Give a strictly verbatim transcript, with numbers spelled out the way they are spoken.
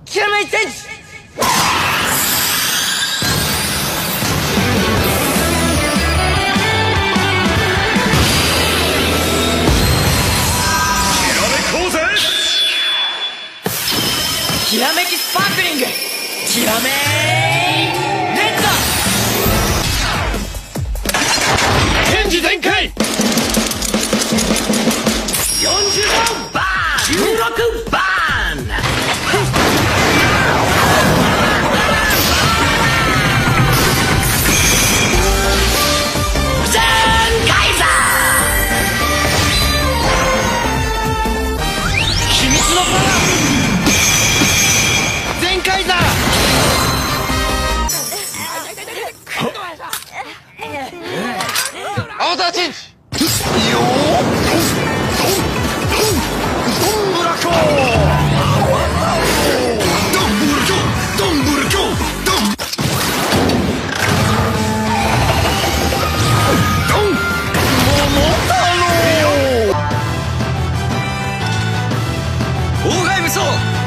キラメイチェンジ。きらめきスパークリング、きらめーレッドチェンジ全開。よんじゅうごバーン、じゅうろくバーン。全開ザー、秘密のパワーアウターチェンジ。よードンブラキョー、ドンブラキョー、ドンブラキョー、ドンドン桃太郎。妨害無双